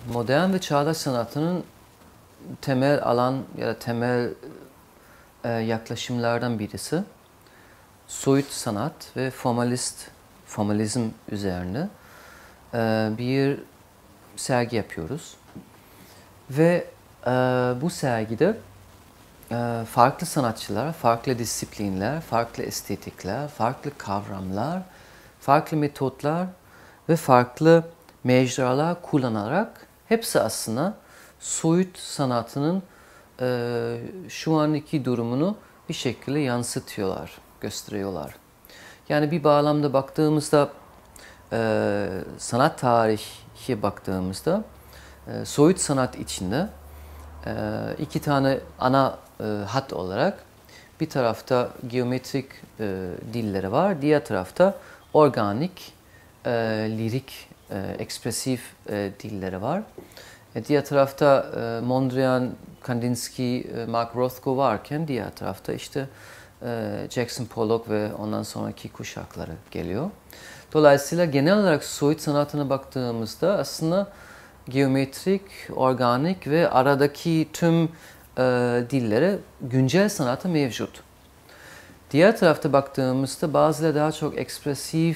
Modern ve çağdaş sanatının temel alan ya da temel yaklaşımlardan birisi soyut sanat ve formalizm üzerine bir sergi yapıyoruz. Ve bu sergide farklı sanatçılar, farklı disiplinler, farklı estetikler, farklı kavramlar, farklı metotlar ve farklı mecralar kullanarak hepsi aslında soyut sanatının şu anki durumunu bir şekilde yansıtıyorlar, gösteriyorlar. Yani bir bağlamda baktığımızda, sanat tarihi baktığımızda, soyut sanat içinde iki tane ana hat olarak bir tarafta geometrik dilleri var, diğer tarafta organik, lirik, ekspresif dilleri var. Diğer tarafta Mondrian, Kandinsky, Mark Rothko varken diğer tarafta işte Jackson Pollock ve ondan sonraki kuşakları geliyor. Dolayısıyla genel olarak soyut sanatına baktığımızda aslında geometrik, organik ve aradaki tüm dilleri güncel sanatı mevcut. Diğer tarafta baktığımızda bazıları daha çok ekspresif,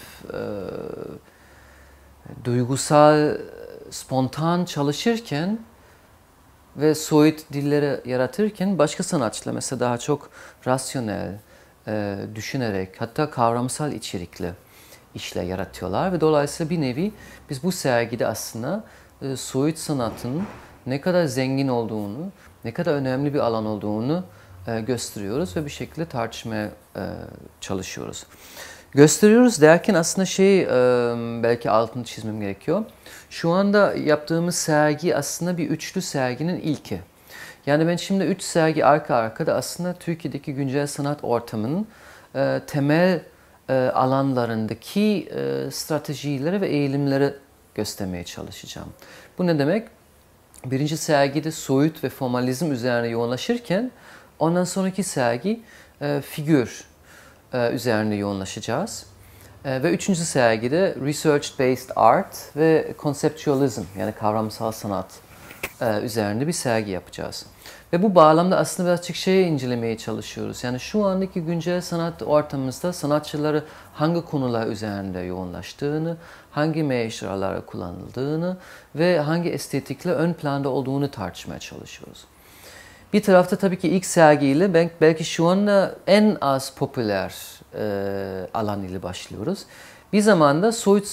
duygusal, spontan çalışırken ve soyut dilleri yaratırken başka sanatçılar mesela daha çok rasyonel, düşünerek hatta kavramsal içerikli işler yaratıyorlar ve dolayısıyla bir nevi biz bu sergide aslında soyut sanatın ne kadar zengin olduğunu, ne kadar önemli bir alan olduğunu gösteriyoruz ve bir şekilde tartışmaya çalışıyoruz. Gösteriyoruz derken aslında belki altını çizmem gerekiyor. Şu anda yaptığımız sergi aslında bir üçlü serginin ilki. Yani ben şimdi 3 sergi arka arkada aslında Türkiye'deki güncel sanat ortamının temel alanlarındaki stratejileri ve eğilimleri göstermeye çalışacağım. Bu ne demek? Birinci sergide soyut ve formalizm üzerine yoğunlaşırken ondan sonraki sergi figür üzerine yoğunlaşacağız. Ve üçüncü sergide research-based art ve conceptualism yani kavramsal sanat üzerinde bir sergi yapacağız. Ve bu bağlamda aslında birazcık incelemeye çalışıyoruz. Yani şu andaki güncel sanat ortamımızda sanatçıları hangi konular üzerinde yoğunlaştığını, hangi mecralara kullanıldığını ve hangi estetikle ön planda olduğunu tartışmaya çalışıyoruz. Bir tarafta tabii ki ilk sergiyle belki şu anda en az popüler alan ile başlıyoruz. Bir zamanda soyut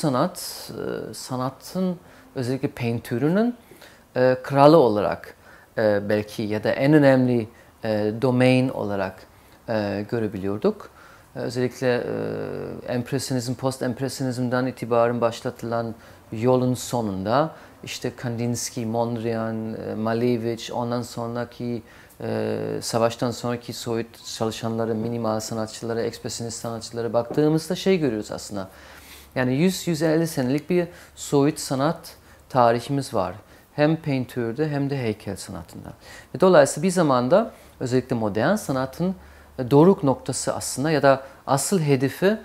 sanatın özellikle paintürünün kralı olarak belki ya da en önemli domain olarak görebiliyorduk. Özellikle empresyonizm, post-empresyonizmden itibaren başlatılan yolun sonunda işte Kandinsky, Mondrian, Malevich, ondan sonraki savaştan sonraki soyut çalışanları, minimal sanatçıları, ekspresyonist sanatçılara baktığımızda görüyoruz aslında. Yani 100-150 senelik bir soyut sanat tarihimiz var. Hem paintürde hem de heykel sanatında. Ve dolayısıyla bir zamanda özellikle modern sanatın doruk noktası aslında ya da asıl hedefi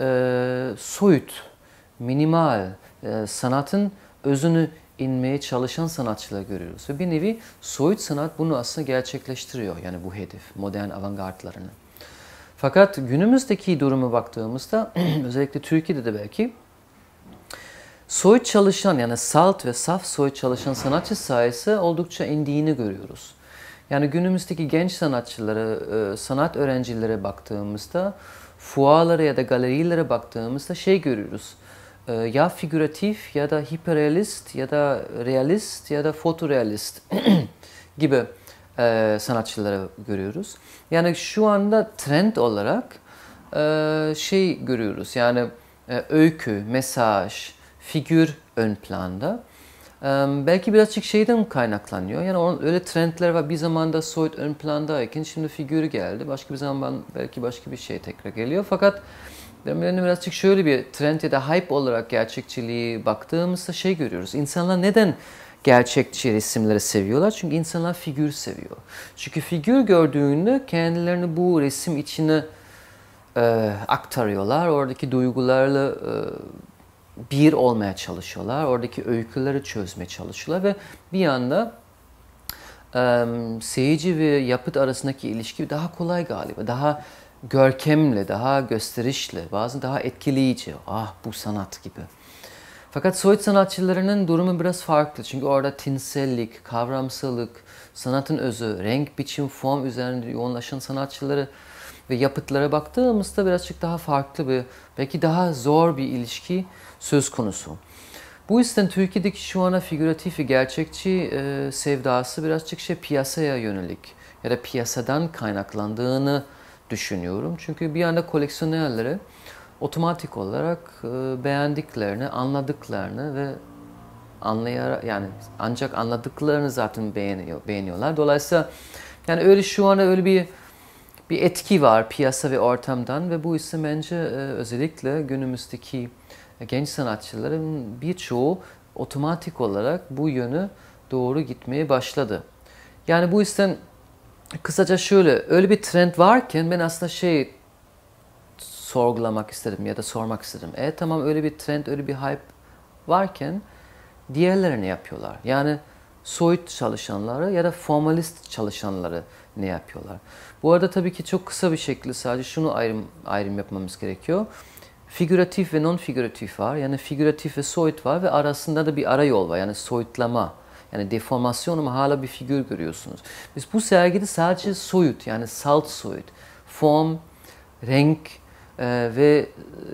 soyut, minimal sanatın özünü inmeye çalışan sanatçılar görüyoruz. Ve bir nevi soyut sanat bunu aslında gerçekleştiriyor. Yani bu hedef, modern avantgardlarını. Fakat günümüzdeki duruma baktığımızda özellikle Türkiye'de de belki soyut çalışan yani salt ve saf soyut çalışan sanatçı sayısı oldukça indiğini görüyoruz. Yani günümüzdeki genç sanatçılara, sanat öğrencilere baktığımızda, fuarlara ya da galerilere baktığımızda görüyoruz. Ya figüratif ya da hiperrealist ya da realist ya da fotorealist gibi sanatçıları görüyoruz. Yani şu anda trend olarak görüyoruz. Yani öykü, mesaj, figür ön planda. Belki birazcık kaynaklanıyor. Yani öyle trendler var. Bir zamanda soyut ön plandayken şimdi figürü geldi. Başka bir zaman belki başka bir tekrar geliyor. Fakat birazcık şöyle bir trend ya da hype olarak gerçekçiliği baktığımızda görüyoruz. İnsanlar neden gerçekçi resimleri seviyorlar? Çünkü insanlar figür seviyor. Çünkü figür gördüğünde kendilerini bu resim içine aktarıyorlar. Oradaki duygularla bir olmaya çalışıyorlar. Oradaki öyküleri çözmeye çalışıyorlar ve bir yanda seyirci ve yapıt arasındaki ilişki daha kolay galiba. Daha görkemli, daha gösterişli, bazen daha etkileyici. Ah bu sanat gibi. Fakat soyut sanatçılarının durumu biraz farklı. Çünkü orada tinsellik, kavramsallık, sanatın özü, renk, biçim, form üzerinde yoğunlaşan sanatçıları ve yapıtlara baktığımızda birazcık daha farklı bir, belki daha zor bir ilişki söz konusu. Bu yüzden Türkiye'deki şu ana figüratif ve gerçekçi sevdası birazcık piyasaya yönelik ya da piyasadan kaynaklandığını düşünüyorum. Çünkü bir yanda koleksiyonerlere otomatik olarak beğendiklerini, anladıklarını ve yani ancak anladıklarını zaten beğeniyorlar. Dolayısıyla yani öyle şu anda öyle bir etki var piyasa ve ortamdan ve bu ise bence özellikle günümüzdeki genç sanatçıların birçoğu otomatik olarak bu yönü doğru gitmeye başladı. Yani bu yüzden kısaca şöyle, öyle bir trend varken ben aslında sorgulamak istedim ya da sormak istedim. Tamam öyle bir trend, öyle bir hype varken diğerleri ne yapıyorlar? Yani soyut çalışanları ya da formalist çalışanları ne yapıyorlar? Bu arada tabii ki çok kısa bir şekilde sadece şunu ayrım yapmamız gerekiyor. Figüratif ve non-figüratif var. Yani figüratif ve soyut var ve arasında da bir ara yol var. Yani soyutlama, yani deformasyon ama hala bir figür görüyorsunuz. Biz bu sergide sadece soyut, yani salt soyut, form, renk ve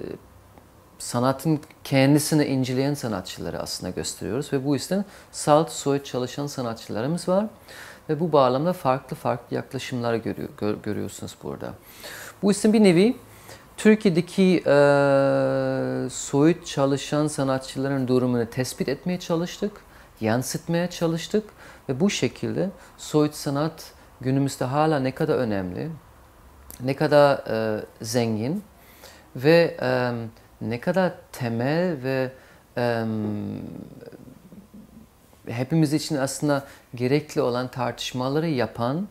sanatın kendisini inceleyen sanatçıları aslında gösteriyoruz. Ve bu yüzden salt soyut çalışan sanatçılarımız var. Ve bu bağlamda farklı yaklaşımlar görüyorsunuz burada. Bu yüzden bir nevi Türkiye'deki soyut çalışan sanatçıların durumunu tespit etmeye çalıştık, yansıtmaya çalıştık ve bu şekilde soyut sanat günümüzde hala ne kadar önemli, ne kadar zengin ve ne kadar temel ve hepimiz için aslında gerekli olan tartışmaları yapan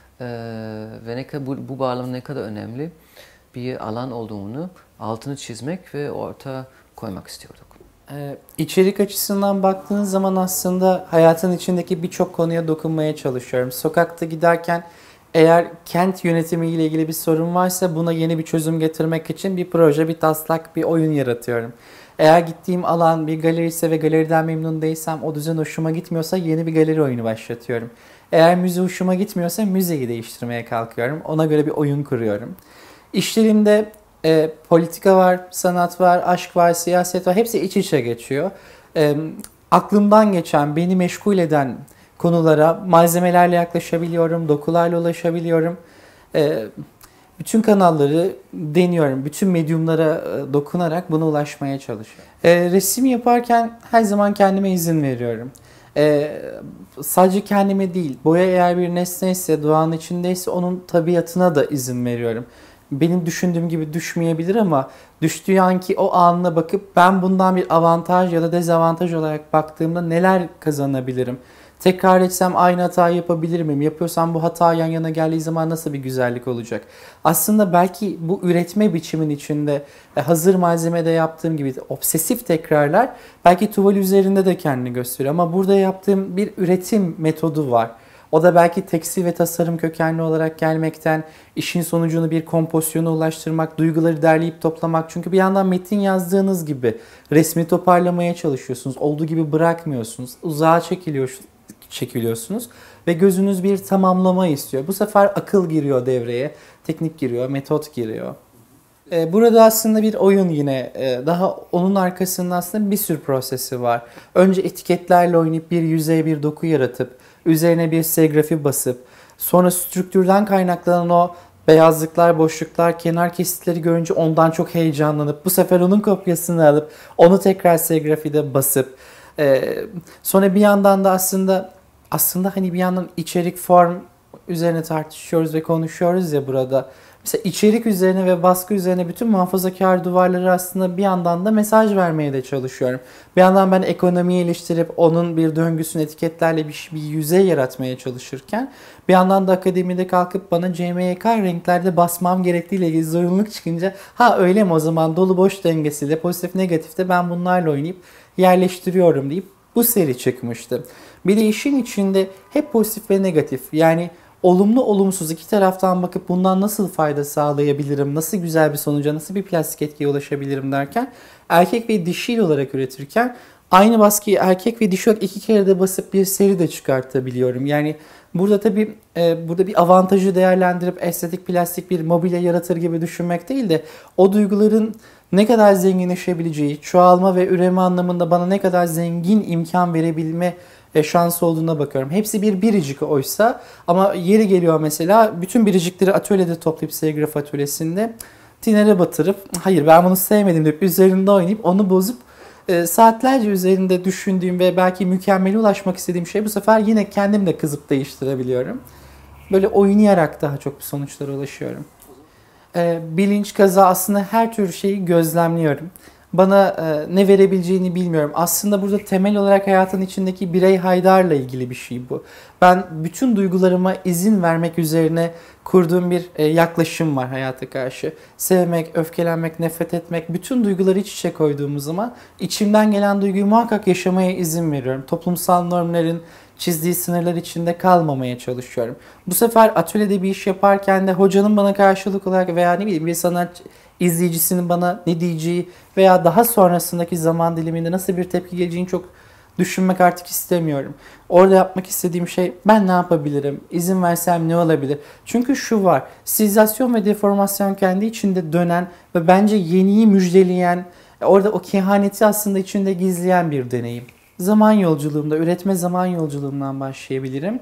ve ne kadar bu bağlamda ne kadar önemli bir alan olduğunu altını çizmek ve ortaya koymak istiyorduk. İçerik açısından baktığınız zaman aslında hayatın içindeki birçok konuya dokunmaya çalışıyorum. Sokakta giderken eğer kent yönetimi ile ilgili bir sorun varsa buna yeni bir çözüm getirmek için bir proje, bir taslak, bir oyun yaratıyorum. Eğer gittiğim alan bir galeri ise ve galeriden memnun değilsem, o düzen hoşuma gitmiyorsa yeni bir galeri oyunu başlatıyorum. Eğer müze hoşuma gitmiyorsa müzeyi değiştirmeye kalkıyorum. Ona göre bir oyun kuruyorum. İşlerimde politika var, sanat var, aşk var, siyaset var. Hepsi iç içe geçiyor. Aklımdan geçen, beni meşgul eden konulara malzemelerle yaklaşabiliyorum, dokularla ulaşabiliyorum. Bütün kanalları deniyorum, bütün medyumlara dokunarak buna ulaşmaya çalışıyorum. Resim yaparken her zaman kendime izin veriyorum. Sadece kendime değil, boya eğer bir nesneyse, doğanın içindeyse onun tabiatına da izin veriyorum. Benim düşündüğüm gibi düşmeyebilir ama düştüğü anki o anına bakıp ben bundan bir avantaj ya da dezavantaj olarak baktığımda neler kazanabilirim? Tekrar etsem aynı hatayı yapabilir miyim? Yapıyorsam bu hata yan yana geldiği zaman nasıl bir güzellik olacak? Aslında belki bu üretme biçimin içinde hazır malzemede yaptığım gibi obsesif tekrarlar belki tuval üzerinde de kendini gösteriyor. Ama burada yaptığım bir üretim metodu var. O da belki tekstil ve tasarım kökenli olarak gelmekten, işin sonucunu bir kompozisyona ulaştırmak, duyguları derleyip toplamak. Çünkü bir yandan metin yazdığınız gibi resmi toparlamaya çalışıyorsunuz. Olduğu gibi bırakmıyorsunuz. Uzağa çekiliyorsunuz ve gözünüz bir tamamlama istiyor. Bu sefer akıl giriyor devreye, teknik giriyor, metot giriyor. Burada aslında bir oyun yine. Daha onun arkasında aslında bir sürü prosesi var. Önce etiketlerle oynayıp bir yüzey, bir doku yaratıp, üzerine bir serigrafi basıp, sonra strüktürden kaynaklanan o beyazlıklar, boşluklar, kenar kesitleri görünce ondan çok heyecanlanıp, bu sefer onun kopyasını alıp, onu tekrar serigrafide basıp, sonra bir yandan da aslında hani bir yandan içerik, form üzerine tartışıyoruz ve konuşuyoruz ya burada. Mesela içerik üzerine ve baskı üzerine bütün muhafazakar duvarları aslında bir yandan da mesaj vermeye de çalışıyorum. Bir yandan ben ekonomiyi eleştirip onun bir döngüsünü etiketlerle bir yüzey yaratmaya çalışırken bir yandan da akademide kalkıp bana CMYK renklerde basmam gerektiğiyle ilgili zorunluluk çıkınca ha öyle mi o zaman dolu boş dengesiyle pozitif negatifte ben bunlarla oynayıp yerleştiriyorum deyip bu seri çıkmıştı. Bir de işin içinde hep pozitif ve negatif yani olumlu olumsuz iki taraftan bakıp bundan nasıl fayda sağlayabilirim, nasıl güzel bir sonuca, nasıl bir plastik etkiye ulaşabilirim derken erkek ve dişil olarak üretirken aynı baskıyı erkek ve dişi olarak iki kere de basıp bir seri de çıkartabiliyorum. Yani burada tabii burada bir avantajı değerlendirip estetik plastik bir mobilya yaratır gibi düşünmek değil de o duyguların ne kadar zenginleşebileceği, çoğalma ve üreme anlamında bana ne kadar zengin imkan verebilme şansı olduğuna bakıyorum. Hepsi bir biricik oysa ama yeri geliyor mesela bütün biricikleri atölyede toplayıp serigraf atölyesinde tinere batırıp hayır ben bunu sevmedim deyip üzerinde oynayıp onu bozup saatlerce üzerinde düşündüğüm ve belki mükemmele ulaşmak istediğim şey bu sefer yine kendim de kızıp değiştirebiliyorum. Böyle oynayarak daha çok sonuçlara ulaşıyorum. Bilinç, kaza aslında her tür şeyi gözlemliyorum. Bana ne verebileceğini bilmiyorum. Aslında burada temel olarak hayatın içindeki birey Haydar'la ilgili bir şey bu. Ben bütün duygularıma izin vermek üzerine kurduğum bir yaklaşım var hayata karşı. Sevmek, öfkelenmek, nefret etmek, bütün duyguları iç içe koyduğumuz zaman içimden gelen duyguyu muhakkak yaşamaya izin veriyorum. Toplumsal normların çizdiği sınırlar içinde kalmamaya çalışıyorum. Bu sefer atölyede bir iş yaparken de hocanın bana karşılık olarak veya ne bileyim bir sanat izleyicisinin bana ne diyeceği veya daha sonrasındaki zaman diliminde nasıl bir tepki geleceğini çok düşünmek artık istemiyorum. Orada yapmak istediğim şey ben ne yapabilirim? İzin versem ne olabilir? Çünkü şu var. Stilizasyon ve deformasyon kendi içinde dönen ve bence yeniyi müjdeleyen, orada o kehaneti aslında içinde gizleyen bir deneyim. Zaman yolculuğumda, üretme zaman yolculuğumdan başlayabilirim.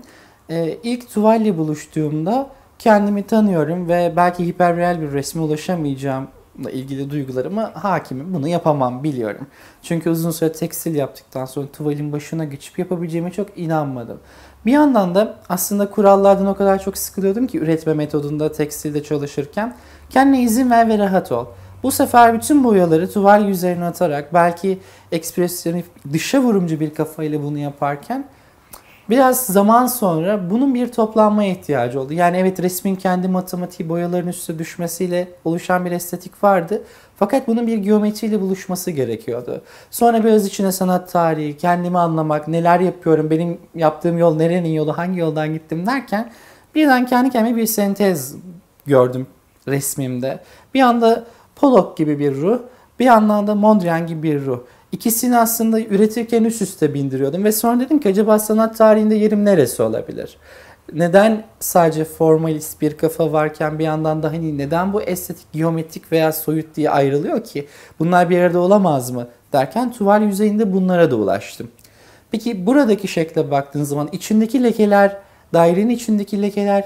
İlk tuvalle buluştuğumda kendimi tanıyorum ve belki hiperreal bir resme ulaşamayacağımla ilgili duygularıma hakimim. Bunu yapamam biliyorum. Çünkü uzun süre tekstil yaptıktan sonra tuvalin başına geçip yapabileceğime çok inanmadım. Bir yandan da aslında kurallardan o kadar çok sıkılıyordum ki üretme metodunda tekstilde çalışırken kendine izin ver ve rahat ol. Bu sefer bütün boyaları tuval yüzeyine atarak belki ekspresyonu dışa vurumcu bir kafayla bunu yaparken biraz zaman sonra bunun bir toplanmaya ihtiyacı oldu. Yani evet resmin kendi matematiği boyaların üstüne düşmesiyle oluşan bir estetik vardı. Fakat bunun bir geometriyle buluşması gerekiyordu. Sonra biraz içine sanat tarihi, kendimi anlamak, neler yapıyorum, benim yaptığım yol nerenin yolu, hangi yoldan gittim derken birden kendi kendime bir sentez gördüm resmimde. Bir anda Pollock gibi bir ruh, bir yandan da Mondrian gibi bir ruh. İkisini aslında üretirken üst üste bindiriyordum ve sonra dedim ki acaba sanat tarihinde yerim neresi olabilir? Neden sadece formalist bir kafa varken bir yandan da hani neden bu estetik, geometrik veya soyut diye ayrılıyor ki? Bunlar bir arada olamaz mı? Derken tuval yüzeyinde bunlara da ulaştım. Peki buradaki şekle baktığınız zaman içindeki lekeler, dairenin içindeki lekeler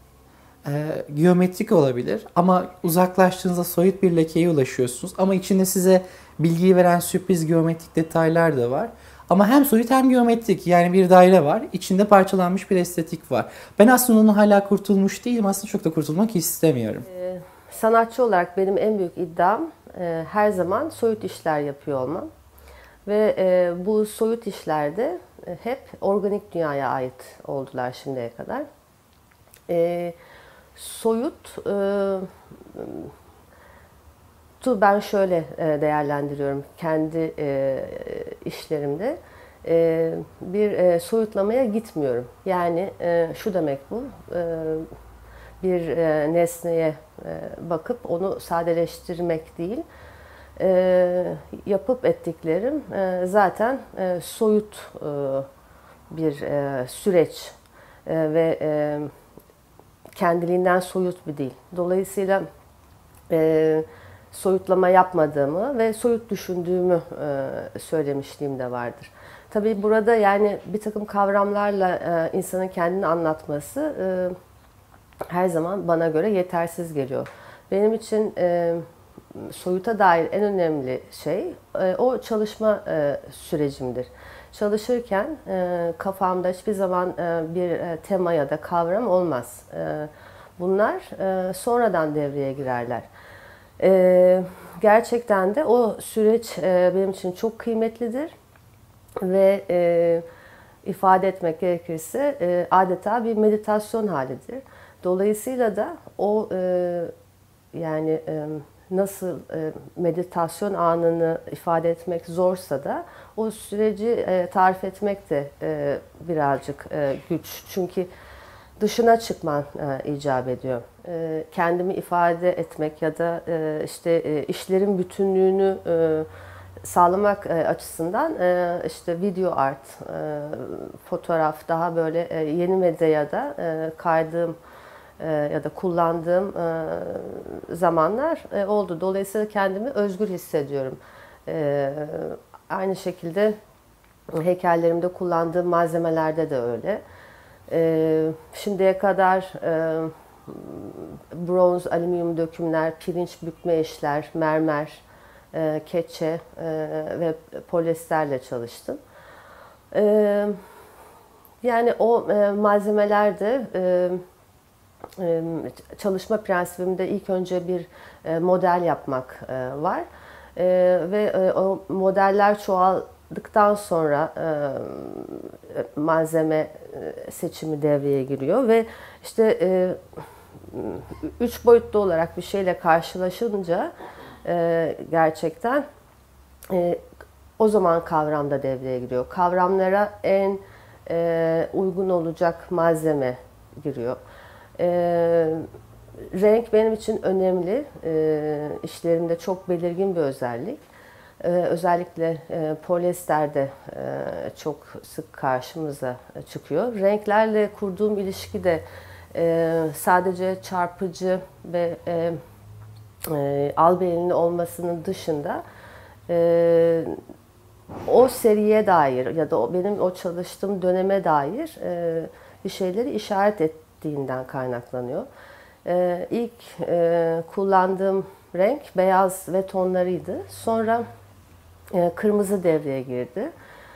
geometrik olabilir ama uzaklaştığınızda soyut bir lekeye ulaşıyorsunuz. Ama içinde size bilgiyi veren sürpriz geometrik detaylar da var. Ama hem soyut hem geometrik yani bir daire var. İçinde parçalanmış bir estetik var. Ben aslında onu hala kurtulmuş değilim. Aslında çok da kurtulmak istemiyorum. Sanatçı olarak benim en büyük iddiam her zaman soyut işler yapıyor olmam. Ve bu soyut işlerde hep organik dünyaya ait oldular şimdiye kadar. Soyut ben şöyle değerlendiriyorum kendi işlerimde. Bir soyutlamaya gitmiyorum. Yani şu demek bu, bir nesneye bakıp onu sadeleştirmek değil, yapıp ettiklerim zaten soyut bir süreç ve kendiliğinden soyut bir değil. Dolayısıyla soyutlama yapmadığımı ve soyut düşündüğümü söylemişliğim de vardır. Tabii burada yani bir takım kavramlarla insanın kendini anlatması her zaman bana göre yetersiz geliyor. Benim için soyuta dair en önemli şey o çalışma sürecimdir. Çalışırken kafamda hiçbir zaman bir tema ya da kavram olmaz. bunlar sonradan devreye girerler. Gerçekten de o süreç benim için çok kıymetlidir ve ifade etmek gerekirse adeta bir meditasyon halidir. Dolayısıyla da o yani nasıl meditasyon anını ifade etmek zorsa da o süreci tarif etmek de birazcık güç. Çünkü dışına çıkman icap ediyor. Kendimi ifade etmek ya da işte işlerin bütünlüğünü sağlamak açısından işte video art, fotoğraf, daha böyle yeni medyaya da kaydığım ya da kullandığım zamanlar oldu. Dolayısıyla kendimi özgür hissediyorum. Aynı şekilde heykellerimde kullandığım malzemelerde de öyle. Şimdiye kadar bronz, alüminyum dökümler, pirinç bükme işler, mermer, keçe ve polyesterle çalıştım. Yani o malzemelerde çalışma prensibimde ilk önce bir model yapmak var. Ve o modeller çoğaldıktan sonra malzeme seçimi devreye giriyor ve işte 3 boyutlu olarak bir şeyle karşılaşınca gerçekten o zaman kavram da devreye giriyor. Kavramlara en uygun olacak malzeme giriyor. Renk benim için önemli. İşlerimde çok belirgin bir özellik. Özellikle polyesterde çok sık karşımıza çıkıyor. Renklerle kurduğum ilişki de sadece çarpıcı ve albenili olmasının dışında o seriye dair ya da benim o çalıştığım döneme dair bir şeyleri işaret ettiğinden kaynaklanıyor. İlk kullandığım renk beyaz ve tonlarıydı. Sonra kırmızı devreye girdi.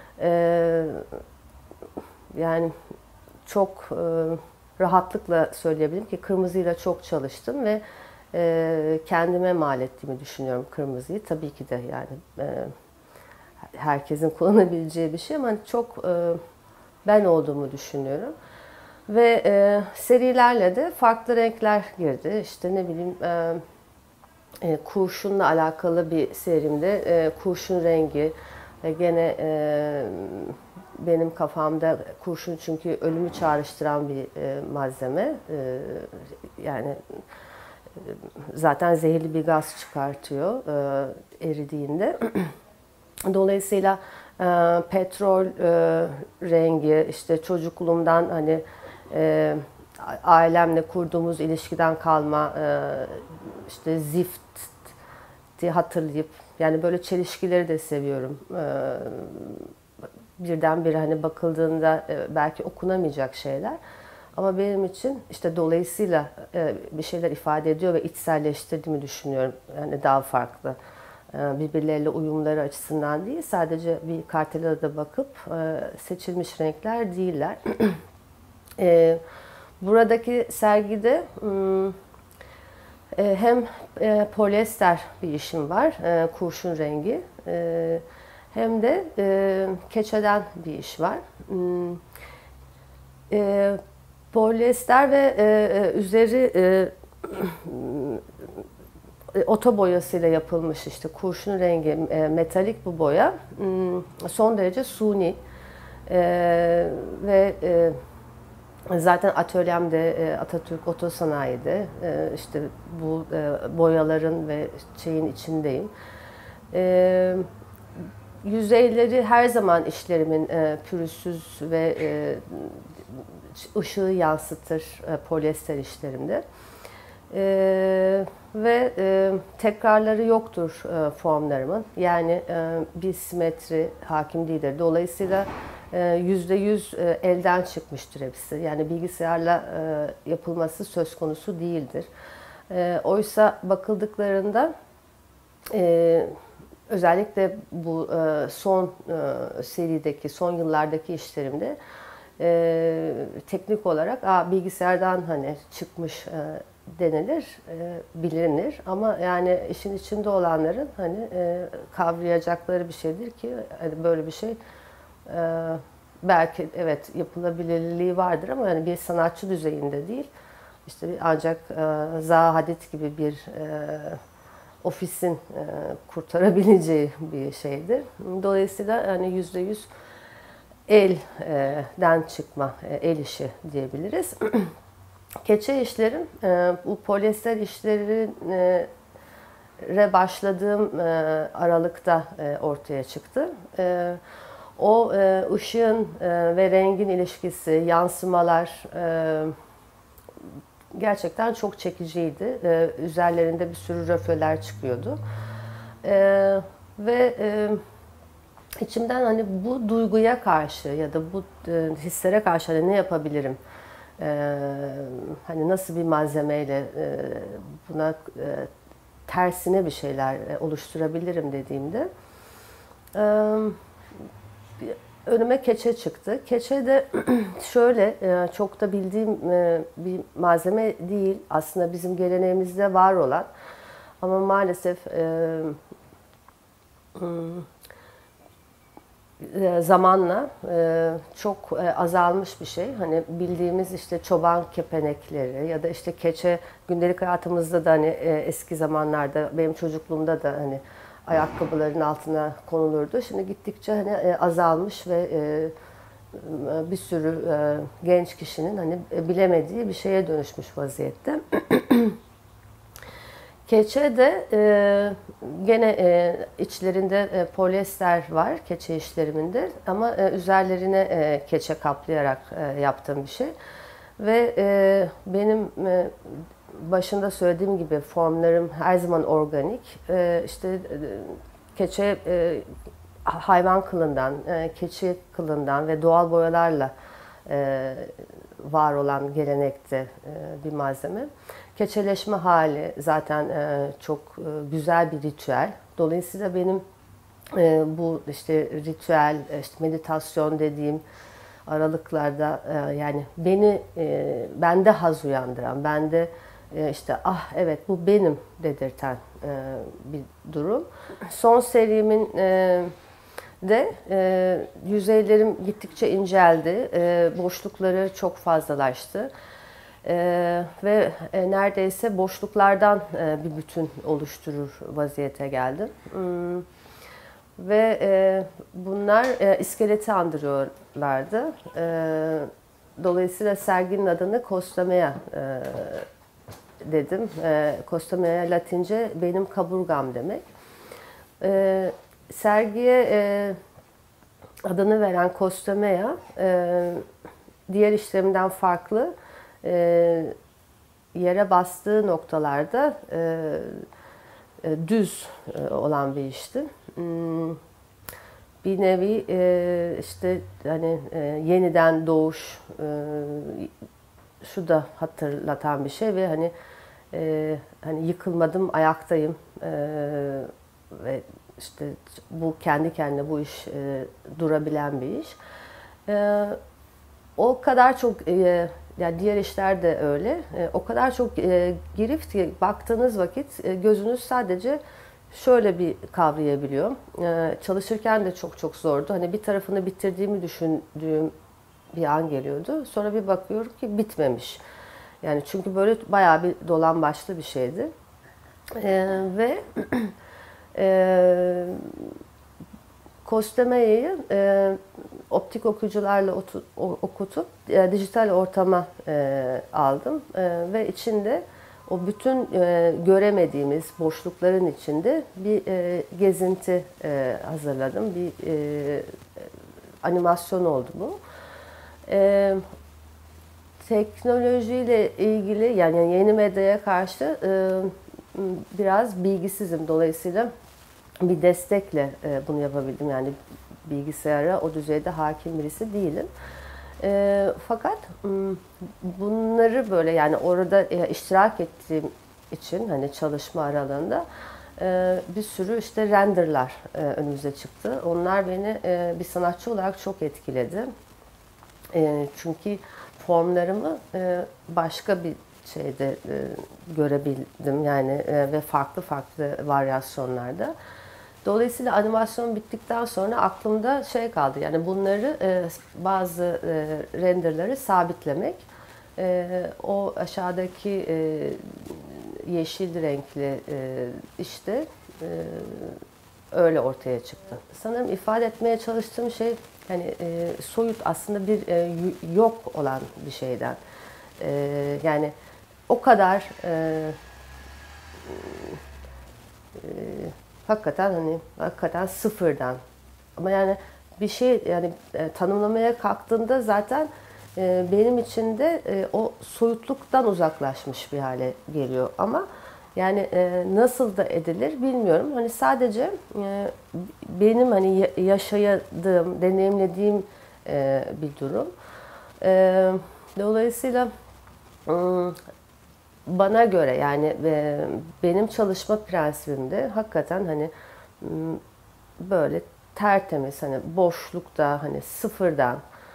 Yani çok rahatlıkla söyleyebilirim ki kırmızıyla çok çalıştım ve kendime mal ettiğimi düşünüyorum kırmızıyı. Tabii ki de yani herkesin kullanabileceği bir şey ama çok ben olduğumu düşünüyorum. Ve serilerle de farklı renkler girdi. İşte ne bileyim kurşunla alakalı bir serimde kurşun rengi gene benim kafamda kurşun çünkü ölümü çağrıştıran bir malzeme. Yani zaten zehirli bir gaz çıkartıyor eridiğinde. Dolayısıyla petrol rengi, işte çocukluğumdan hani ailemle kurduğumuz ilişkiden kalma işte zifti hatırlayıp yani böyle çelişkileri de seviyorum. Birdenbire hani bakıldığında belki okunamayacak şeyler. Ama benim için işte dolayısıyla bir şeyler ifade ediyor ve içselleştirdiğimi düşünüyorum. Yani daha farklı. Birbirleriyle uyumları açısından değil, sadece bir kartelada bakıp seçilmiş renkler değiller. Buradaki sergide hem polyester bir işim var, kurşun rengi, hem de keçeden bir iş var. Polyester ve üzeri oto boyasıyla yapılmış işte kurşun rengi, metalik bu boya. Son derece suni ve zaten atölyemde Atatürk Otosanayi'de işte bu boyaların ve şeyin içindeyim. Yüzeyleri her zaman işlerimin pürüzsüz ve ışığı yansıtır polyester işlerimde. Ve tekrarları yoktur formlarımın. Yani bir simetri hakim değildir. Dolayısıyla %100 elden çıkmıştır hepsi. Yani bilgisayarla yapılması söz konusu değildir. Oysa bakıldıklarında özellikle bu son serideki, son yıllardaki işlerimde teknik olarak bilgisayardan hani çıkmış denilir, bilinir ama yani işin içinde olanların hani kavrayacakları bir şeydir ki hani böyle bir şey belki evet yapılabilirliği vardır ama yani bir sanatçı düzeyinde değil. İşte ancak Zaha Hadid gibi bir ofisin kurtarabileceği bir şeydir. Dolayısıyla hani %100 elden çıkma, el işi diyebiliriz. Keçe işlerim, bu polyester işlerine başladığım aralıkta ortaya çıktı. O ışığın ve rengin ilişkisi, yansımalar gerçekten çok çekiciydi. Üzerlerinde bir sürü röföler çıkıyordu. Ve içimden hani bu duyguya karşı ya da bu hislere karşı hani ne yapabilirim? Hani nasıl bir malzemeyle buna tersine bir şeyler oluşturabilirim dediğimde önüme keçe çıktı. Keçe de şöyle çok da bildiğim bir malzeme değil. Aslında bizim geleneğimizde var olan ama maalesef zamanla çok azalmış bir şey. Hani bildiğimiz işte çoban kepenekleri ya da işte keçe gündelik hayatımızda da hani eski zamanlarda benim çocukluğumda da hani ayakkabıların altına konulurdu. Şimdi gittikçe hani azalmış ve bir sürü genç kişinin hani bilemediği bir şeye dönüşmüş vaziyette. Keçe de gene içlerinde polyester var keçe işleriminde ama üzerlerine keçe kaplayarak yaptığım bir şey. Ve benim başında söylediğim gibi formlarım her zaman organik. İşte keçe hayvan kılından, keçi kılından ve doğal boyalarla var olan gelenekte bir malzeme. Keçeleşme hali zaten çok güzel bir ritüel. Dolayısıyla benim bu işte ritüel, işte meditasyon dediğim aralıklarda yani bende haz uyandıran, bende işte evet bu benim dedirten bir durum. Son serimin de yüzeylerim gittikçe inceldi, boşlukları çok fazlalaştı. Ve neredeyse boşluklardan bir bütün oluşturur vaziyete geldim. Ve bunlar iskeleti andırıyorlardı. Dolayısıyla serginin adını Kostomea dedim. Kostomea Latince benim kaburgam demek. Sergiye adını veren Kostomea diğer işlerimden farklı. Yere bastığı noktalarda düz olan bir işti. Bir nevi işte hani yeniden doğuş şu da hatırlatan bir şey ve hani yıkılmadım, ayaktayım ve işte bu kendi kendine bu iş durabilen bir iş. O kadar çok yani diğer işler de öyle. O kadar çok girift ki baktığınız vakit gözünüz sadece şöyle bir kavrayabiliyor. Çalışırken de çok çok zordu. Hani bir tarafını bitirdiğimi düşündüğüm bir an geliyordu. Sonra bir bakıyorum ki bitmemiş. Yani çünkü böyle bayağı bir dolambaçlı bir şeydi. Ve Kostomea'yı optik okuyucularla okutup dijital ortama aldım ve içinde o bütün göremediğimiz boşlukların içinde bir gezinti hazırladım. Bir animasyon oldu bu. Teknolojiyle ilgili yani yeni medyaya karşı biraz bilgisizim. Dolayısıyla bir destekle bunu yapabildim. Yani bilgisayara o düzeyde hakim birisi değilim. Fakat bunları böyle yani orada iştirak ettiğim için hani çalışma aralığında bir sürü işte renderlar önümüze çıktı. Onlar beni bir sanatçı olarak çok etkiledi. Çünkü formlarımı başka bir şeyde görebildim yani ve farklı farklı varyasyonlarda. Dolayısıyla animasyon bittikten sonra aklımda şey kaldı, yani bunları bazı renderları sabitlemek. O aşağıdaki yeşil renkli işte öyle ortaya çıktı. Sanırım ifade etmeye çalıştığım şey, yani soyut aslında bir yok olan bir şeyden. Yani o kadar hakikaten sıfırdan. Ama yani bir şey, yani tanımlamaya kalktığında zaten benim için de o soyutluktan uzaklaşmış bir hale geliyor. Ama yani nasıl da edilir bilmiyorum. Hani sadece benim hani yaşadığım, deneyimlediğim bir durum. Dolayısıyla bana göre yani benim çalışma prensibimde hakikaten hani böyle tertemiz, hani boşlukta, hani sıfırdan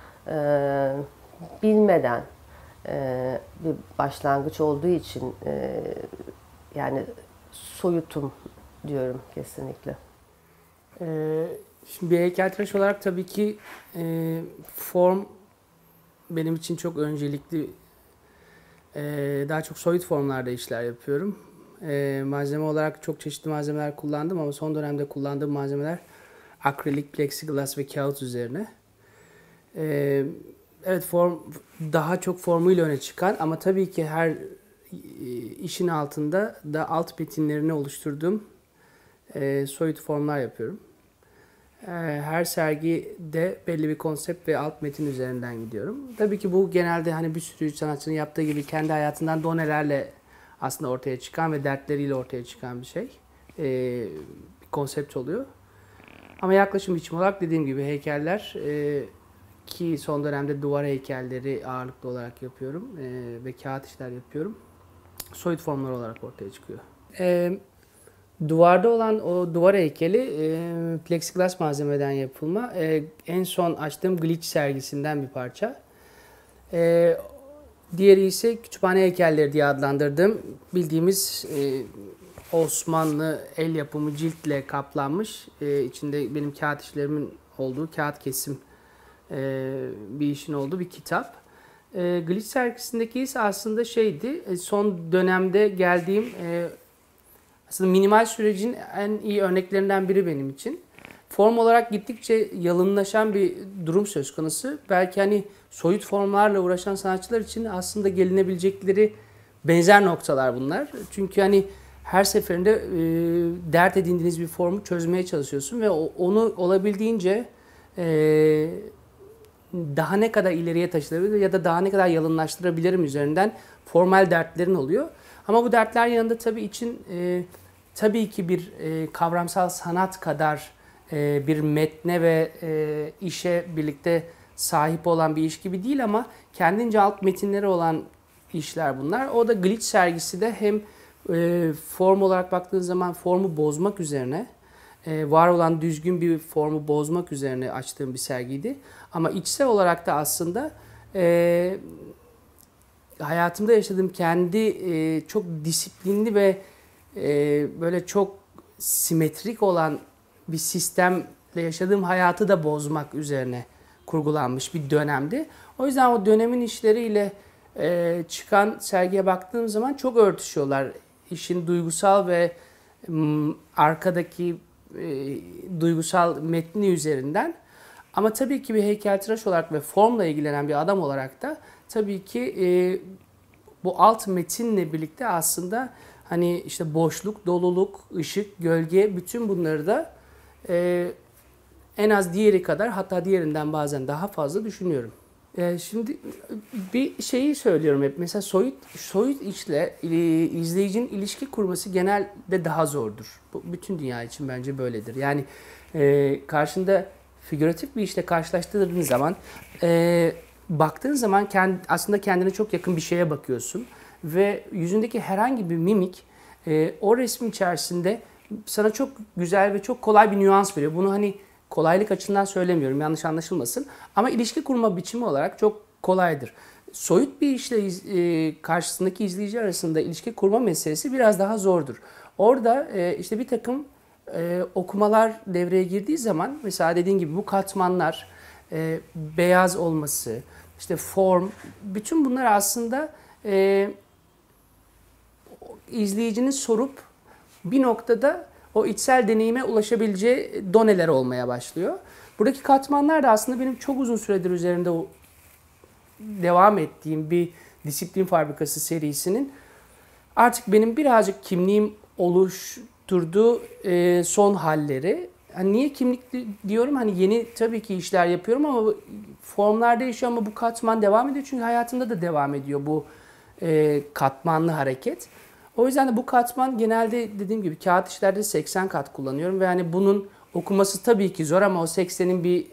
bilmeden bir başlangıç olduğu için yani soyutum diyorum kesinlikle. Şimdi bir heykeltıraş olarak tabii ki form benim için çok öncelikli. Daha çok soyut formlarda işler yapıyorum. Malzeme olarak çok çeşitli malzemeler kullandım ama son dönemde kullandığım malzemeler akrilik, plexiglas ve kağıt üzerine. Evet, form daha çok formuyla öne çıkan ama tabii ki her işin altında da alt metinlerini oluşturduğum soyut formlar yapıyorum. Her sergide belli bir konsept ve alt metin üzerinden gidiyorum. Tabii ki bu genelde hani bir sürü sanatçının yaptığı gibi kendi hayatından donelerle aslında ortaya çıkan ve dertleriyle ortaya çıkan bir şey. Bir konsept oluyor. Ama yaklaşım biçimi olarak dediğim gibi heykeller ki son dönemde duvar heykelleri ağırlıklı olarak yapıyorum ve kağıt işler yapıyorum. Soyut formlar olarak ortaya çıkıyor. Duvarda olan o duvar heykeli plexiglas malzemeden yapılma. En son açtığım Glitch sergisinden bir parça. Diğeri ise kütüphane heykelleri diye adlandırdığım bildiğimiz Osmanlı el yapımı ciltle kaplanmış, içinde benim kağıt işlerimin olduğu, kağıt kesim bir işin olduğu bir kitap. Glitch sergisindeki ise aslında şeydi, son dönemde geldiğim aslında minimal sürecin en iyi örneklerinden biri benim için. Form olarak gittikçe yalınlaşan bir durum söz konusu. Belki hani soyut formlarla uğraşan sanatçılar için aslında gelinebilecekleri benzer noktalar bunlar. Çünkü hani her seferinde dert edindiğiniz bir formu çözmeye çalışıyorsun ve onu olabildiğince daha ne kadar ileriye taşınabilir ya da daha ne kadar yalınlaştırabilirim üzerinden formal dertlerin oluyor. Ama bu dertler yanında tabii için tabii ki bir kavramsal sanat kadar bir metne ve işe birlikte sahip olan bir iş gibi değil ama kendince alt metinleri olan işler bunlar. O da Glitch sergisi de hem form olarak baktığınız zaman formu bozmak üzerine, var olan düzgün bir formu bozmak üzerine açtığım bir sergiydi. Ama içsel olarak da aslında hayatımda yaşadığım kendi çok disiplinli ve böyle çok simetrik olan bir sistemle yaşadığım hayatı da bozmak üzerine kurgulanmış bir dönemdi. O yüzden o dönemin işleriyle çıkan sergiye baktığım zaman çok örtüşüyorlar. İşin duygusal ve arkadaki duygusal metni üzerinden. Ama tabii ki bir heykeltıraş olarak ve formla ilgilenen bir adam olarak da tabii ki bu alt metinle birlikte aslında hani işte boşluk, doluluk, ışık, gölge, bütün bunları da en az diğeri kadar, hatta diğerinden bazen daha fazla düşünüyorum. Şimdi bir şeyi söylüyorum hep. Mesela soyut işle izleyicinin ilişki kurması genelde daha zordur. Bu bütün dünya için bence böyledir. Yani karşında figüratif bir işle karşılaştırdığın zaman baktığın zaman aslında kendine çok yakın bir şeye bakıyorsun ve yüzündeki herhangi bir mimik o resmin içerisinde sana çok güzel ve çok kolay bir nüans veriyor. Bunu hani kolaylık açısından söylemiyorum, yanlış anlaşılmasın. Ama ilişki kurma biçimi olarak çok kolaydır. Soyut bir işle karşısındaki izleyici arasında ilişki kurma meselesi biraz daha zordur. Orada işte bir takım okumalar devreye girdiği zaman, mesela dediğin gibi bu katmanlar, beyaz olması, işte form, bütün bunlar aslında izleyicinin sorup bir noktada o içsel deneyime ulaşabileceği doneler olmaya başlıyor. Buradaki katmanlar da aslında benim çok uzun süredir üzerinde devam ettiğim bir Disiplin Fabrikası serisinin artık benim birazcık kimliğim oluşturduğu son halleri. Hani niye kimlik diyorum? Hani yeni tabii ki işler yapıyorum ama formlar değişiyor, ama bu katman devam ediyor. Çünkü hayatımda da devam ediyor bu katmanlı hareket. O yüzden de bu katman genelde dediğim gibi kağıt işlerde 80 kat kullanıyorum ve hani bunun okuması tabii ki zor, ama o 80'in bir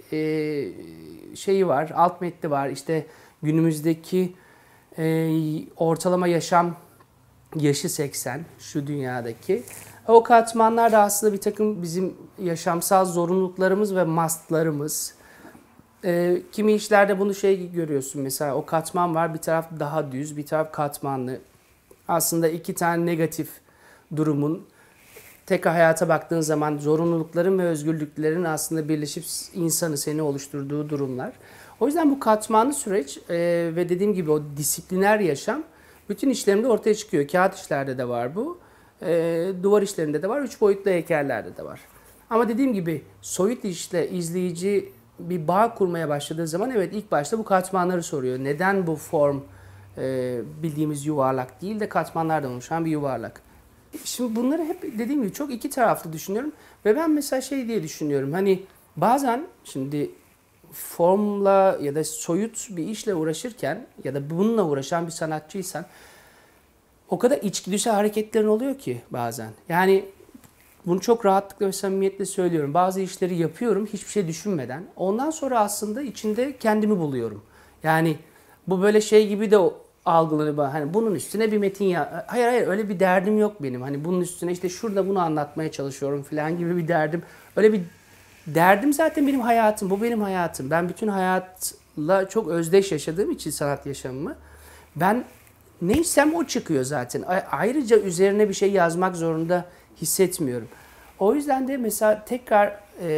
şeyi var, alt metni var. İşte günümüzdeki ortalama yaşam yaşı 80 şu dünyadaki. O katmanlar da aslında bir takım bizim yaşamsal zorunluluklarımız ve mustlarımız. Kimi işlerde bunu görüyorsun, mesela o katman var, bir taraf daha düz, bir taraf katmanlı. Aslında iki tane negatif durumun tekrar hayata baktığın zaman zorunlulukların ve özgürlüklerin aslında birleşip insanı, seni oluşturduğu durumlar. O yüzden bu katmanlı süreç ve dediğim gibi o disipliner yaşam bütün işlerimde ortaya çıkıyor. Kağıt işlerde de var bu. Duvar işlerinde de var. 3 boyutlu heykellerde de var. Ama dediğim gibi soyut işle izleyici bir bağ kurmaya başladığı zaman evet, ilk başta bu katmanları soruyor. Neden bu form bildiğimiz yuvarlak değil de katmanlardan oluşan bir yuvarlak? Şimdi bunları hep dediğim gibi çok iki taraflı düşünüyorum. Ve ben mesela diye düşünüyorum. Hani bazen şimdi formla ya da soyut bir işle uğraşırken ya da bununla uğraşan bir sanatçıysan o kadar içgüdüsel hareketlerin oluyor ki bazen. Yani bunu çok rahatlıkla ve samimiyetle söylüyorum. Bazı işleri yapıyorum hiçbir şey düşünmeden. Ondan sonra aslında içinde kendimi buluyorum. Yani bu böyle gibi de algılanıyor. Hani bunun üstüne bir metin ya. Hayır öyle bir derdim yok benim. Hani bunun üstüne işte şurada bunu anlatmaya çalışıyorum falan gibi bir derdim. Öyle bir derdim zaten benim hayatım. Bu benim hayatım. Ben bütün hayatla çok özdeş yaşadığım için sanat yaşamımı. Ben neysem o çıkıyor zaten. Ayrıca üzerine bir şey yazmak zorunda hissetmiyorum. O yüzden de mesela tekrar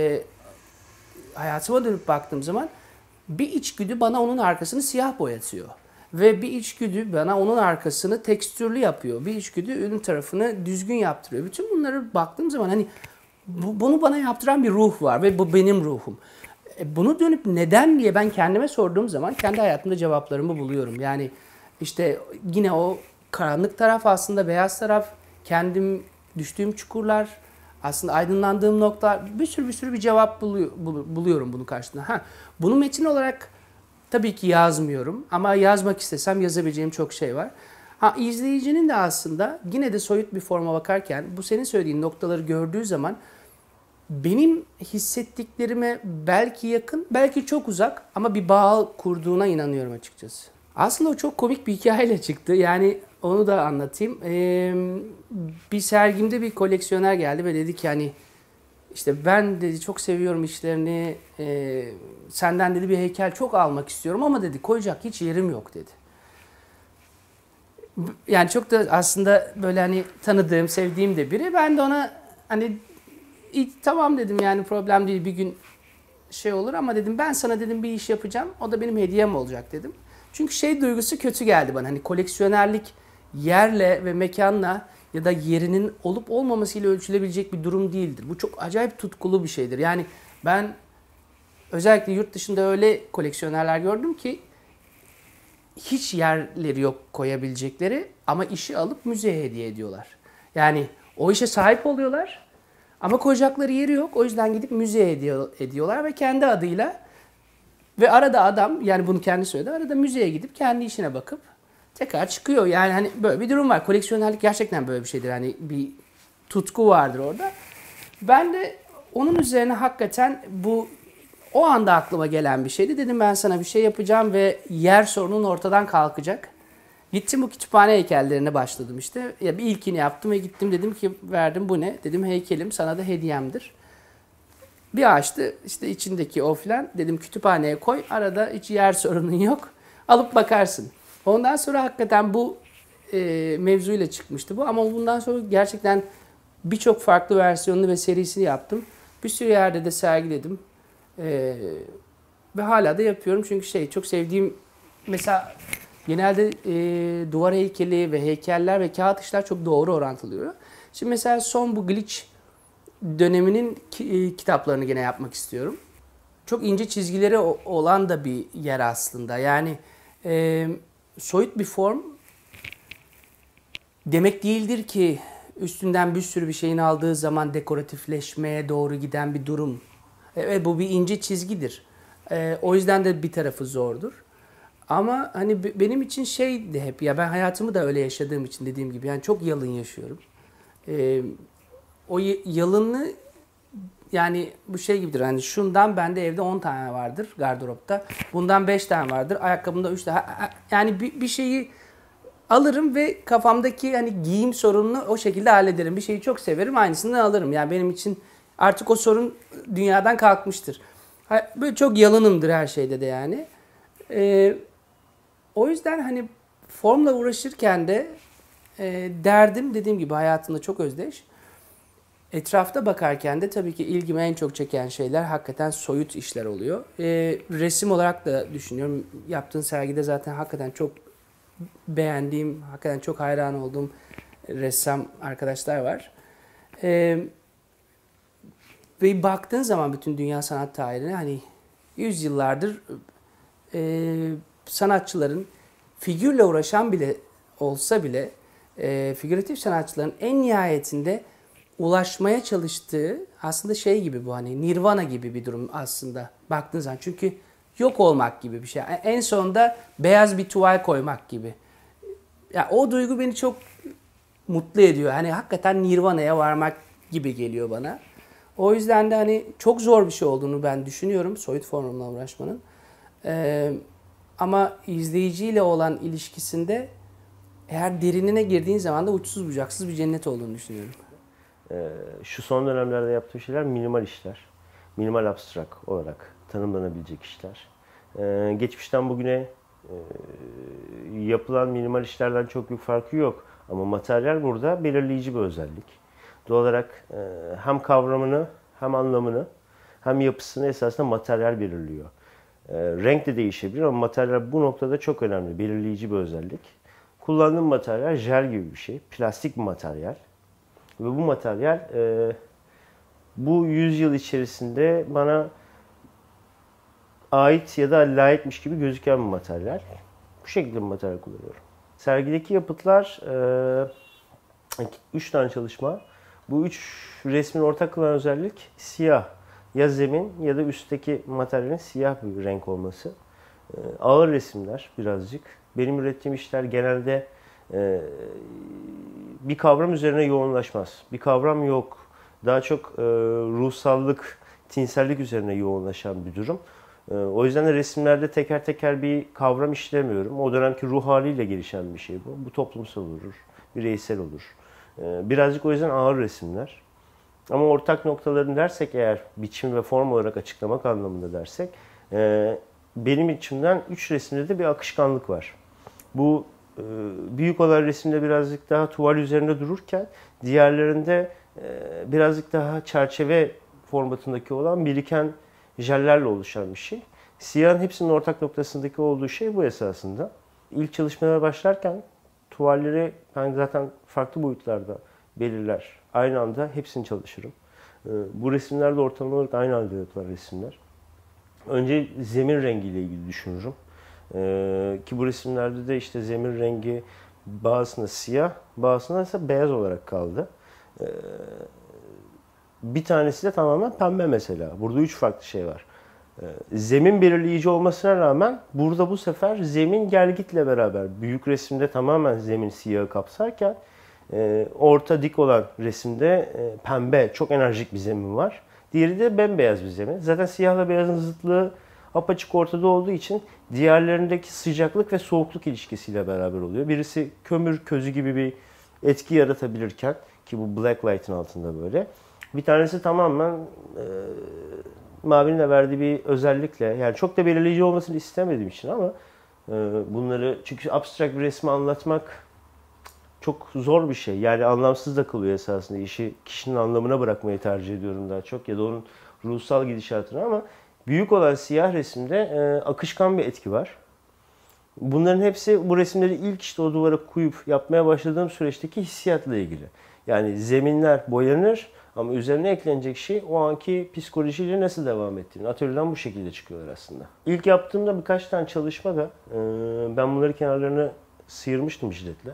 hayatıma dönüp baktığım zaman bir içgüdü bana onun arkasını siyah boyatıyor. Ve bir içgüdü bana onun arkasını tekstürlü yapıyor. Bir içgüdü ön tarafını düzgün yaptırıyor. Bütün bunları baktığım zaman hani bunu bana yaptıran bir ruh var ve bu benim ruhum. Bunu dönüp neden diye ben kendime sorduğum zaman kendi hayatımda cevaplarımı buluyorum. Yani işte yine o karanlık taraf, aslında beyaz taraf, kendim düştüğüm çukurlar, aslında aydınlandığım noktalar, bir sürü bir cevap buluyorum bunun karşısında. Bunu metin olarak tabii ki yazmıyorum ama yazmak istesem yazabileceğim çok şey var. İzleyicinin de aslında yine de soyut bir forma bakarken bu senin söylediğin noktaları gördüğü zaman benim hissettiklerime belki yakın, belki çok uzak ama bir bağ kurduğuna inanıyorum açıkçası. Aslında o çok komik bir hikayeyle çıktı. Yani onu da anlatayım. Bir sergimde bir koleksiyoner geldi ve dedi ki hani işte ben dedi çok seviyorum işlerini. Senden dedi bir heykel çok almak istiyorum ama dedi koyacak hiç yerim yok dedi. Yani çok da aslında böyle hani tanıdığım, sevdiğim de biri. Ben de ona hani tamam dedim, yani problem değil, bir gün olur ama dedim ben sana dedim bir iş yapacağım. O da benim hediyem olacak dedim. Çünkü duygusu kötü geldi bana. Hani koleksiyonerlik yerle ve mekanla ya da yerinin olup olmamasıyla ölçülebilecek bir durum değildir. Bu çok acayip tutkulu bir şeydir. Yani ben özellikle yurt dışında öyle koleksiyonerler gördüm ki hiç yerleri yok koyabilecekleri ama işi alıp müzeye hediye ediyorlar. Yani o işe sahip oluyorlar ama koyacakları yeri yok. O yüzden gidip müzeye ediyorlar ve kendi adıyla ve arada adam, yani bunu kendi söyledi, arada müzeye gidip kendi işine bakıp tekrar çıkıyor. Yani hani böyle bir durum var. Koleksiyonerlik gerçekten böyle bir şeydir. Hani bir tutku vardır orada. Ben de onun üzerine hakikaten o anda aklıma gelen bir şeydi. Dedim ben sana bir şey yapacağım ve yer sorunun ortadan kalkacak. Gittim bu kütüphane heykellerine başladım işte. Ya bir ilkini yaptım ve gittim dedim ki verdim bu ne? Dedim heykelim sana da hediyemdir. Bir açtı işte içindeki o filan. Dedim kütüphaneye koy. Arada hiç yer sorunun yok. Alıp bakarsın. Ondan sonra hakikaten bu mevzuyla çıkmıştı bu. Ama bundan sonra gerçekten birçok farklı versiyonunu ve serisini yaptım. Bir sürü yerde de sergiledim. Ve hala da yapıyorum. Çünkü çok sevdiğim mesela genelde duvar heykeli ve heykeller ve kağıt işler çok doğru orantılıyor. Şimdi mesela son bu Glitch döneminin kitaplarını gene yapmak istiyorum. Çok ince çizgileri olan da bir yer aslında. Yani soyut bir form demek değildir ki üstünden bir sürü bir şeyin aldığı zaman dekoratifleşmeye doğru giden bir durum. Evet, bu bir ince çizgidir. O yüzden de bir tarafı zordur. Ama hani benim için de hep ya ben hayatımı da öyle yaşadığım için dediğim gibi yani çok yalın yaşıyorum. O yalını yani bu şey gibidir. Hani şundan bende evde 10 tane vardır gardıropta. Bundan 5 tane vardır. Ayakkabımda 3 tane. Yani bir şeyi alırım ve kafamdaki hani giyim sorununu o şekilde hallederim. Bir şeyi çok severim, aynısını alırım. Yani benim için artık o sorun dünyadan kalkmıştır. Böyle çok yalınımdır her şeyde de yani. O yüzden hani formla uğraşırken de derdim dediğim gibi hayatımda çok özdeş. Etrafta bakarken de tabii ki ilgimi en çok çeken şeyler hakikaten soyut işler oluyor. Resim olarak da düşünüyorum. Yaptığın sergide zaten hakikaten çok beğendiğim, hakikaten çok hayran olduğum ressam arkadaşlar var. Ve baktığın zaman bütün dünya sanat tarihine hani yüzyıllardır sanatçıların figürle uğraşan bile olsa bile figüratif sanatçıların en nihayetinde ulaşmaya çalıştığı aslında şey gibi bu hani nirvana gibi bir durum aslında baktığın zaman. Çünkü yok olmak gibi bir şey. En sonunda beyaz bir tuval koymak gibi. Ya o duygu beni çok mutlu ediyor. Hani hakikaten nirvana'ya varmak gibi geliyor bana. O yüzden de hani çok zor bir şey olduğunu ben düşünüyorum soyut formla uğraşmanın. Ama izleyiciyle olan ilişkisinde eğer derinine girdiğin zaman da uçsuz bucaksız bir cennet olduğunu düşünüyorum. Şu son dönemlerde yaptığım şeyler minimal işler. Minimal abstrak olarak tanımlanabilecek işler. Geçmişten bugüne yapılan minimal işlerden çok büyük farkı yok. Ama materyal burada belirleyici bir özellik. Doğal olarak hem kavramını hem anlamını hem yapısını esasında materyal belirliyor. Renk de değişebilir ama materyal bu noktada çok önemli, belirleyici bir özellik. Kullandığım materyal jel gibi bir şey, plastik bir materyal. Ve bu materyal bu yüzyıl içerisinde bana ait ya da layıkmış gibi gözüken bir materyal. Bu şekilde bir materyal kullanıyorum. Sergideki yapıtlar 3 tane çalışma. Bu 3 resmin ortak kılan özellik siyah. Ya zemin ya da üstteki materyalin siyah bir renk olması. Ağır resimler birazcık. Benim ürettiğim işler genelde bir kavram üzerine yoğunlaşmaz. Bir kavram yok. Daha çok ruhsallık, tinsellik üzerine yoğunlaşan bir durum. O yüzden de resimlerde teker teker bir kavram işlemiyorum. O dönemki ruh haliyle gelişen bir şey bu. Bu toplumsal olur, bireysel olur. Birazcık o yüzden ağır resimler. Ama ortak noktalarını dersek eğer biçim ve form olarak açıklamak anlamında dersek benim içimden 3 resimde de bir akışkanlık var. Bu büyük olan resimde birazcık daha tuval üzerinde dururken diğerlerinde birazcık daha çerçeve formatındaki olan biriken jellerle oluşan bir şey. Siyahın hepsinin ortak noktasındaki olduğu şey bu esasında. İlk çalışmalara başlarken tuvalleri ben zaten farklı boyutlarda belirler. Aynı anda hepsini çalışırım. Bu resimler de ortalama olarak aynı anda yapılan resimler. Önce zemin rengiyle ilgili düşünürüm. Ki bu resimlerde de işte zemin rengi bazısında siyah, bazısında ise beyaz olarak kaldı. Bir tanesi de tamamen pembe mesela. Burada 3 farklı şey var. Zemin belirleyici olmasına rağmen burada bu sefer zemin gelgitle beraber. Büyük resimde tamamen zemin siyahı kapsarken orta dik olan resimde pembe, çok enerjik bir zemin var. Diğeri de bembeyaz bir zemin. Zaten siyahla beyazın zıtlığı apaçık ortada olduğu için diğerlerindeki sıcaklık ve soğukluk ilişkisiyle beraber oluyor. Birisi kömür közü gibi bir etki yaratabilirken ki bu black light'ın altında böyle. Bir tanesi tamamen mavinin de verdiği bir özellikle, yani çok da belirleyici olmasını istemediğim için ama bunları, çünkü abstrakt bir resmi anlatmak çok zor bir şey. Yani anlamsız da kalıyor esasında. İşi kişinin anlamına bırakmayı tercih ediyorum daha çok ya da onun ruhsal gidişatına, ama büyük olan siyah resimde akışkan bir etki var. Bunların hepsi bu resimleri ilk işte o duvara koyup yapmaya başladığım süreçteki hissiyatla ilgili. Yani zeminler boyanır ama üzerine eklenecek şey o anki psikolojiyle nasıl devam ettiğini. Atölyeden bu şekilde çıkıyorlar aslında. İlk yaptığımda birkaç tane çalışmada ben bunları kenarlarını sıyırmıştım jiletle.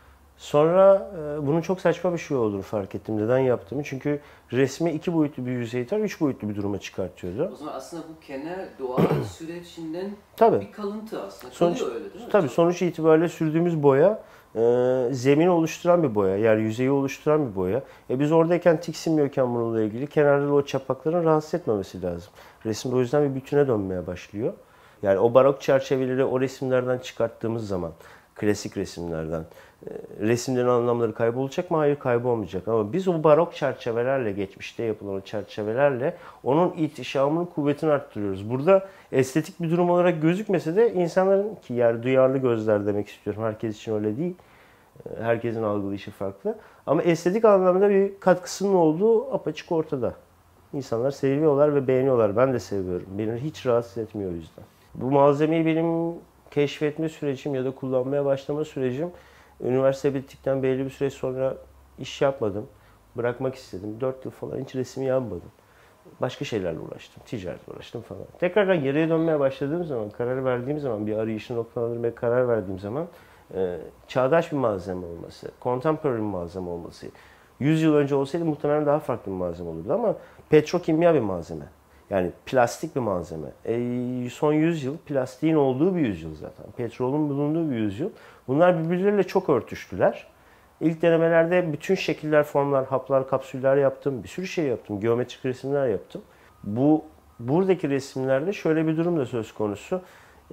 Sonra bunun çok saçma bir şey olduğunu fark ettim. Neden yaptığımı. Çünkü resmi 2 boyutlu bir yüzeyden 3 boyutlu bir duruma çıkartıyordu. O zaman aslında bu kenar doğal sürecinden Tabii. bir kalıntı aslında. Sonuç, öyle değil mi? tabii sonuç itibariyle sürdüğümüz boya zemini oluşturan bir boya. Yani yüzeyi oluşturan bir boya. Biz oradayken tiksinmiyorken bununla ilgili kenarda o çapakların rahatsız etmemesi lazım. Resim o yüzden bir bütüne dönmeye başlıyor. Yani o barok çerçeveleri o resimlerden çıkarttığımız zaman, klasik resimlerden, resimlerin anlamları kaybolacak mı? Hayır, kaybolmayacak. Ama biz o barok çerçevelerle, geçmişte yapılan o çerçevelerle onun ihtişamının kuvvetini arttırıyoruz. Burada estetik bir durum olarak gözükmese de insanların, ki yani duyarlı gözler demek istiyorum. Herkes için öyle değil. Herkesin algılayışı farklı. Ama estetik anlamda bir katkısının olduğu apaçık ortada. İnsanlar seviyorlar ve beğeniyorlar. Ben de seviyorum. Beni hiç rahatsız etmiyor o yüzden. Bu malzemeyi benim keşfetme sürecim ya da kullanmaya başlama sürecim, üniversite bittikten belli bir süre sonra iş yapmadım. Bırakmak istedim. 4 yıl falan hiç resim yapmadım. Başka şeylerle uğraştım. Ticaretle uğraştım falan. Tekrardan geriye dönmeye başladığım zaman, karar verdiğim zaman, bir arayışı noktalandırmaya karar verdiğim zaman çağdaş bir malzeme olması, contemporary bir malzeme olması. 100 yıl önce olsaydı muhtemelen daha farklı bir malzeme olurdu ama petrokimya bir malzeme. Yani plastik bir malzeme. Son 100 yıl plastiğin olduğu bir yüzyıl zaten. Petrolün bulunduğu bir yüzyıl. Bunlar birbirleriyle çok örtüştüler. İlk denemelerde bütün şekiller, formlar, haplar, kapsüller yaptım. Bir sürü şey yaptım. Geometrik resimler yaptım. Buradaki resimlerde şöyle bir durum da söz konusu.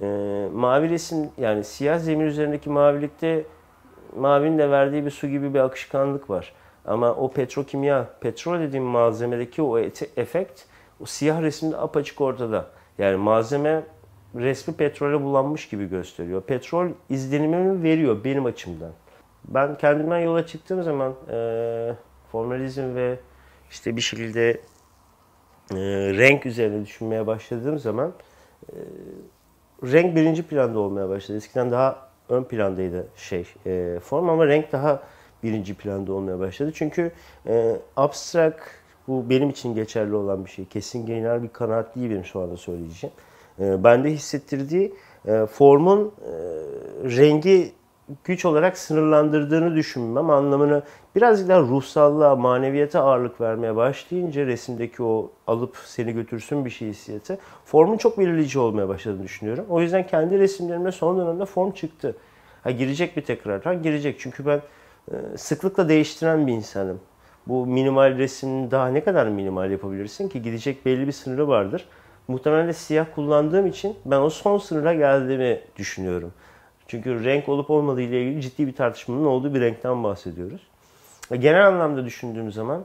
Mavi resim, yani siyah zemin üzerindeki mavilikte mavinin de verdiği bir su gibi bir akışkanlık var. Ama o petrokimya, petrol dediğim malzemedeki o efekt, o siyah resimde apaçık ortada. Yani malzeme resmi petrole bulanmış gibi gösteriyor. Petrol izlenimimi veriyor benim açımdan. Ben kendimden yola çıktığım zaman formalizm ve işte bir şekilde renk üzerine düşünmeye başladığım zaman renk birinci planda olmaya başladı. Eskiden daha ön plandaydı form, ama renk daha birinci planda olmaya başladı. Çünkü abstrakt, bu benim için geçerli olan bir şey. Kesin genel bir kanaat değil benim şu anda söyleyeceğim. Bende hissettirdiği formun rengi güç olarak sınırlandırdığını düşünmem anlamını, birazcık daha ruhsallığa, maneviyata ağırlık vermeye başlayınca resimdeki o alıp seni götürsün bir şey hissiyatı, formun çok belirleyici olmaya başladığını düşünüyorum. O yüzden kendi resimlerimde son dönemde form çıktı. Girecek bir tekrar. Girecek çünkü ben sıklıkla değiştiren bir insanım. Bu minimal resmin daha ne kadar minimal yapabilirsin ki? Gidecek belli bir sınırı vardır. Muhtemelen de siyah kullandığım için ben o son sınıra geldiğimi düşünüyorum. Çünkü renk olup olmadığı ile ilgili ciddi bir tartışmanın olduğu bir renkten bahsediyoruz. Genel anlamda düşündüğüm zaman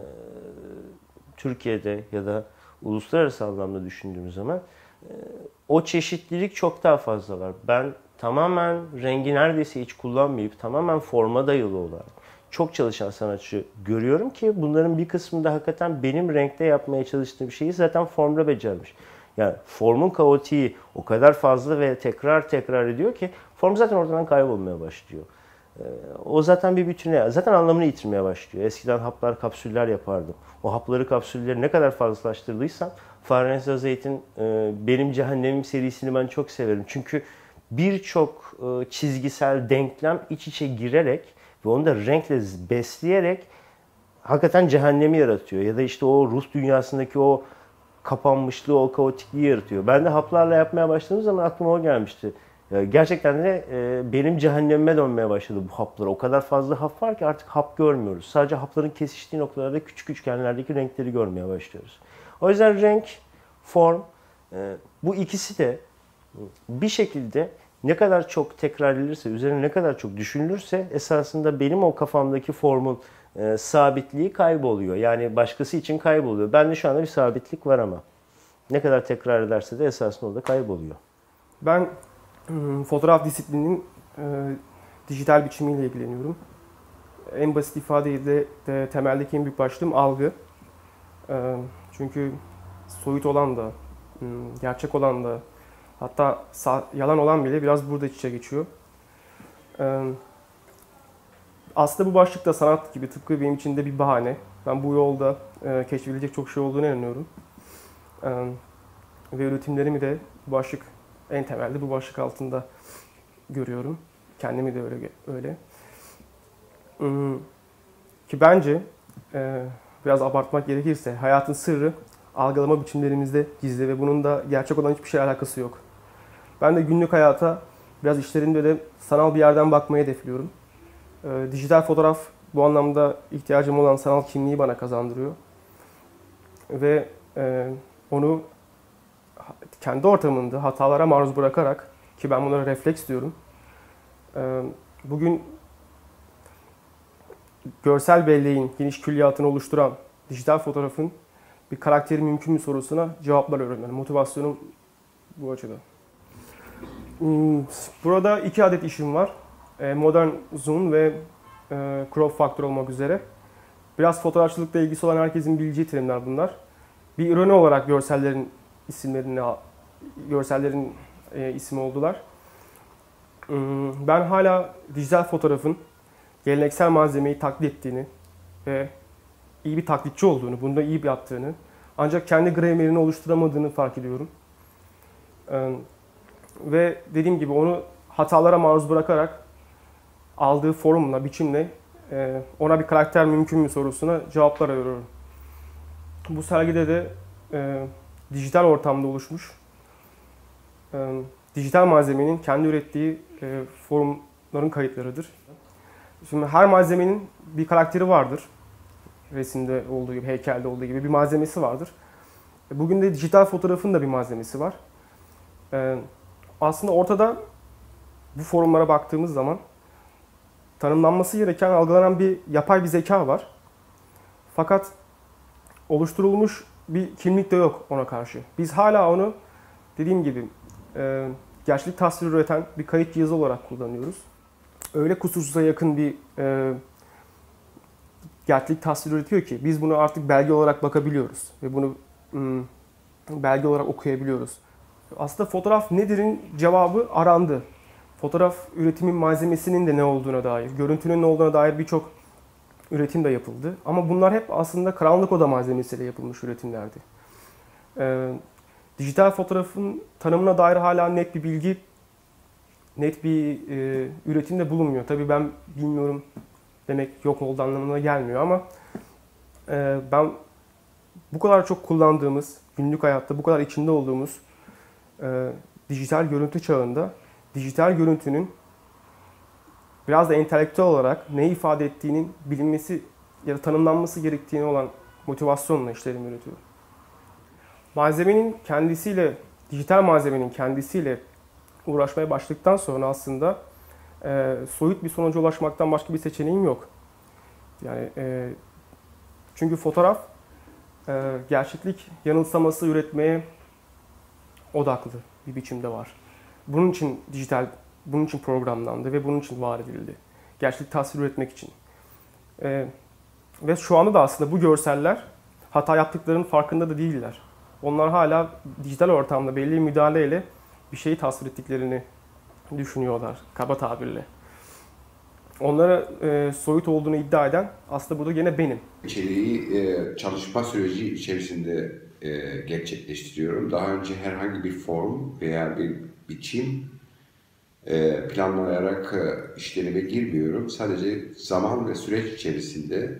Türkiye'de ya da uluslararası anlamda düşündüğüm zaman o çeşitlilik çok daha fazla var. Ben tamamen rengi neredeyse hiç kullanmayıp tamamen forma dayalı olarak çok çalışan sanatçı görüyorum ki bunların bir kısmı da hakikaten benim renkte yapmaya çalıştığım şeyi zaten formda becermiş. Yani formun kaotiği o kadar fazla ve tekrar ediyor ki form zaten ortadan kaybolmaya başlıyor. O zaten bir bütüne, zaten anlamını yitirmeye başlıyor. Eskiden haplar, kapsüller yapardım. O hapları, kapsülleri ne kadar fazlalaştırdıysam, Fahrenheit Zeyt'in Benim Cehennemim serisini ben çok severim. Çünkü birçok çizgisel denklem iç içe girerek ve onu da renkle besleyerek hakikaten cehennemi yaratıyor. Ya da işte o ruh dünyasındaki o kapanmışlığı, o kaotikliği yaratıyor. Ben de haplarla yapmaya başladığım zaman aklıma o gelmişti. Gerçekten de benim cehennemime dönmeye başladı bu haplar. O kadar fazla hap var ki artık hap görmüyoruz. Sadece hapların kesiştiği noktalarda küçük üçgenlerdeki renkleri görmeye başlıyoruz. O yüzden renk, form, bu ikisi de bir şekilde ne kadar çok tekrar edilirse, üzerine ne kadar çok düşünülürse esasında benim o kafamdaki formun sabitliği kayboluyor. Yani başkası için kayboluyor. Bende şu anda bir sabitlik var ama. Ne kadar tekrar ederse de esasında orada kayboluyor. Ben fotoğraf disiplininin dijital biçimiyle ilgileniyorum. En basit ifadeyle de temeldeki en büyük başlığım algı. Çünkü soyut olan da, gerçek olan da, hatta yalan olan bile biraz burada iç içe geçiyor. Aslında bu başlık da sanat gibi, tıpkı benim için de bir bahane. Ben bu yolda keşfedilecek çok şey olduğunu inanıyorum. Ve üretimlerimi de bu başlık, en temelde bu başlık altında görüyorum. Kendimi de öyle. Ki bence biraz abartmak gerekirse hayatın sırrı algılama biçimlerimizde gizli ve bunun da gerçek olan hiçbir şeyle alakası yok. Ben de günlük hayata biraz işlerimde de sanal bir yerden bakmayı hedefliyorum. Dijital fotoğraf bu anlamda ihtiyacım olan sanal kimliği bana kazandırıyor. Ve onu kendi ortamında hatalara maruz bırakarak, ki ben bunlara refleks diyorum, bugün görsel belleğin geniş külliyatını oluşturan dijital fotoğrafın bir karakteri mümkün mü sorusuna cevaplar öğrenmem. Motivasyonum bu açıda. Burada 2 adet işim var. Modern zoom ve crop factor olmak üzere. Biraz fotoğrafçılıkla ilgisi olan herkesin bileceği terimler bunlar. Bir ironi olarak görsellerin ismi oldular. Ben hala dijital fotoğrafın geleneksel malzemeyi taklit ettiğini ve iyi bir taklitçi olduğunu, bunu da iyi yaptığını, ancak kendi gramerini oluşturamadığını fark ediyorum. Ve dediğim gibi onu hatalara maruz bırakarak aldığı formla, biçimle ona bir karakter mümkün mü sorusuna cevaplar arıyorum. Bu sergide de dijital ortamda oluşmuş dijital malzemenin kendi ürettiği formların kayıtlarıdır. Şimdi her malzemenin bir karakteri vardır. Resimde olduğu gibi, heykelde olduğu gibi bir malzemesi vardır. Bugün de dijital fotoğrafın da bir malzemesi var. Aslında ortada bu forumlara baktığımız zaman tanımlanması gereken, algılanan bir yapay bir zeka var. Fakat oluşturulmuş bir kimlik de yok ona karşı. Biz hala onu dediğim gibi gerçeklik tasviri üreten bir kayıt cihazı olarak kullanıyoruz. Öyle kusursuza yakın bir gerçeklik tasviri üretiyor ki biz bunu artık belge olarak bakabiliyoruz ve bunu belge olarak okuyabiliyoruz. Aslında fotoğraf nedir'in cevabı arandı. Fotoğraf üretimin malzemesinin de ne olduğuna dair, görüntünün ne olduğuna dair birçok üretim de yapıldı. Ama bunlar hep aslında karanlık oda malzemesiyle yapılmış üretimlerdi. Dijital fotoğrafın tanımına dair hala net bir bilgi, net bir üretim de bulunmuyor. Tabii ben bilmiyorum demek yok oldu anlamına gelmiyor ama ben bu kadar çok kullandığımız, günlük hayatta bu kadar içinde olduğumuz dijital görüntü çağında dijital görüntünün biraz da entelektüel olarak ne ifade ettiğinin bilinmesi ya da tanımlanması gerektiğine olan motivasyonla işlerimi üretiyorum. Malzemenin kendisiyle, dijital malzemenin kendisiyle uğraşmaya başladıktan sonra aslında soyut bir sonuca ulaşmaktan başka bir seçeneğim yok. Yani çünkü fotoğraf gerçeklik yanılsaması üretmeye odaklı bir biçimde var. Bunun için dijital, bunun için programlandı ve bunun için var edildi. Gerçeklik tasvir üretmek için. Ve şu anda da aslında bu görseller hata yaptıklarının farkında da değiller. Onlar hala dijital ortamda belli bir müdahaleyle bir şeyi tasvir ettiklerini düşünüyorlar, kaba tabirle. Onlara soyut olduğunu iddia eden aslında burada gene benim. İçeriği çalışma süreci içerisinde gerçekleştiriyorum. Daha önce herhangi bir form veya bir biçim planlayarak işlerime girmiyorum. Sadece zaman ve süreç içerisinde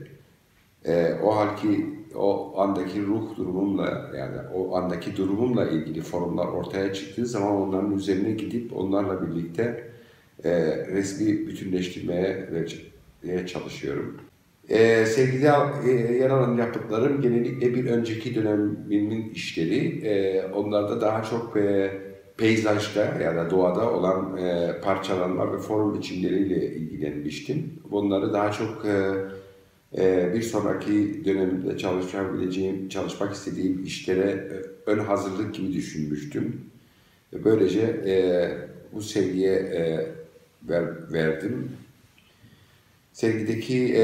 o andaki ruh durumumla, yani o andaki durumumla ilgili formlar ortaya çıktığı zaman onların üzerine gidip onlarla birlikte resmi bütünleştirmeye çalışıyorum. Sergide yer alan yapıtlarım genellikle bir önceki dönemimin işleri. Onlarda daha çok peyzajda ya da doğada olan parçalanma ve form biçimleriyle ilgilenmiştim. Bunları daha çok Bir sonraki dönemde çalışmak istediğim işlere ön hazırlık gibi düşünmüştüm. Böylece bu sergiye verdim. Sergideki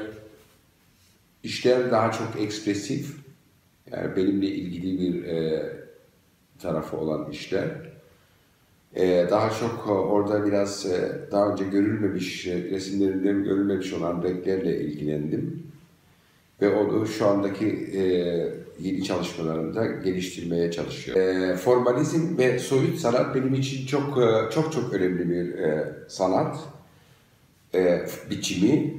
işler daha çok ekspresif, yani benimle ilgili bir tarafı olan işler. Daha çok orada biraz daha önce görülmemiş, resimlerinden görülmemiş olan renklerle ilgilendim. Ve onu şu andaki yeni çalışmalarımda geliştirmeye çalışıyorum. Formalizm ve soyut sanat benim için çok önemli bir sanat biçimi.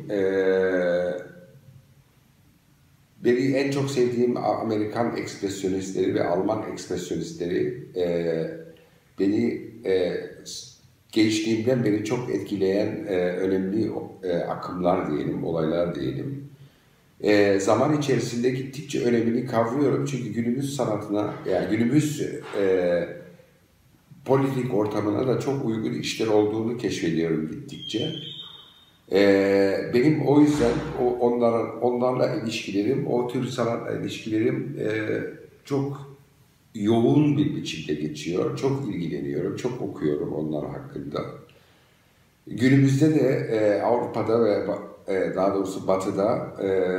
Beni en çok sevdiğim Amerikan ekspresyonistleri ve Alman ekspresyonistleri beni gençliğimden beri çok etkileyen önemli akımlar diyelim, olaylar diyelim. Zaman içerisinde gittikçe önemini kavruyorum çünkü günümüz sanatına, yani günümüz politik ortamına da çok uygun işler olduğunu keşfediyorum gittikçe. Benim o yüzden onlarla ilişkilerim, o tür sanatla ilişkilerim çok yoğun bir biçimde geçiyor. Çok ilgileniyorum, çok okuyorum onlar hakkında. Günümüzde de Avrupa'da ve daha doğrusu Batı'da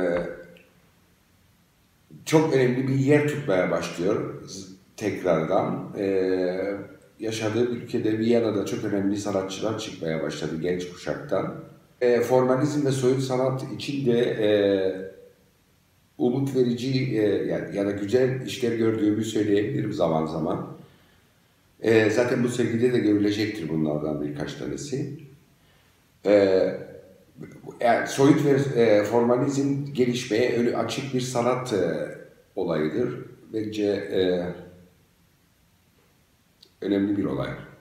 çok önemli bir yer tutmaya başlıyor tekrardan. Yaşadığım ülkede Viyana'da çok önemli sanatçılar çıkmaya başladı genç kuşaktan. Formalizm ve soyut sanat içinde umut verici ya da güzel işler gördüğümü söyleyebilirim zaman zaman. Zaten bu sergide de görülecektir bunlardan birkaç tanesi. Yani soyut ve formalizm gelişmeye önü açık bir sanat olayıdır. Bence önemli bir olay.